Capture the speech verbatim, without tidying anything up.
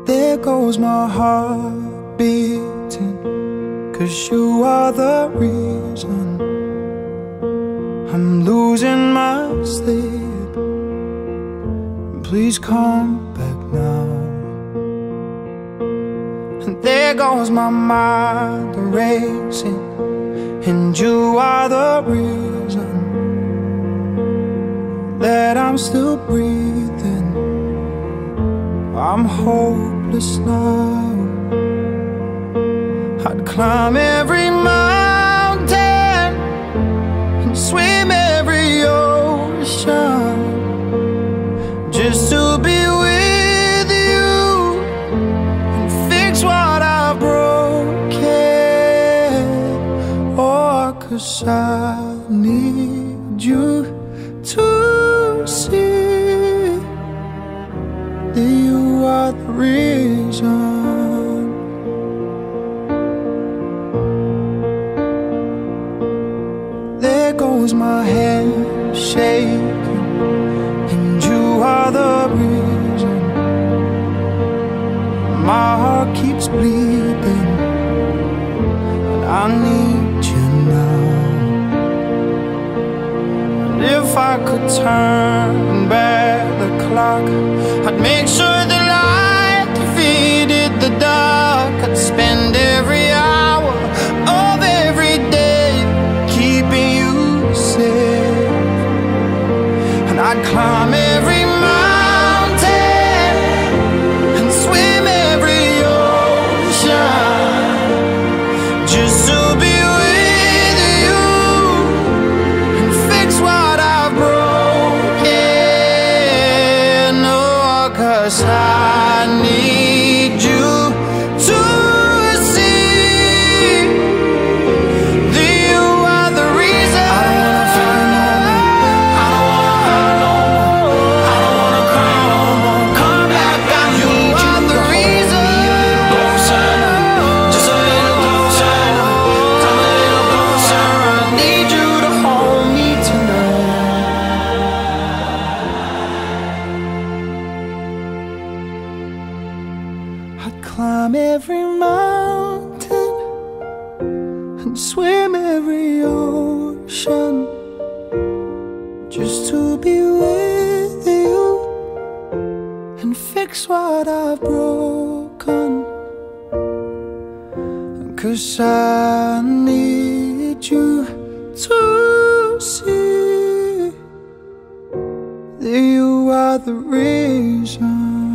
There goes my heart beating, 'cause you are the reason I'm losing my sleep. Please come back now. And there goes my mind racing, and you are the reason that I'm still breathing. I'm hopeless now. I'd climb every mountain and swim every ocean just to be with you and fix what I've broken. Oh, 'cause I need you to see that you are the reason. There goes my hand shaking, and you are the reason my heart keeps bleeding, and I need you now. And if I could turn back the clock, I'd make sure the light defeated the dark. I'd spend every hour of every day keeping you safe, and I'd climb every mountain and swim every ocean just to be with you and fix what I've broken. Oh, 'cause I need you to see that you are the reason. I don't wanna fight no more. I don't wanna hurt no more. I don't wanna cry no more. Come back, I need you. You are the reason. Closer, just a little closer. Come a little closer. I need you to hold me tonight. I'd climb every mountain and swim every ocean just to be with you and fix what I've broken. 'Cause I need you to see that you are the reason.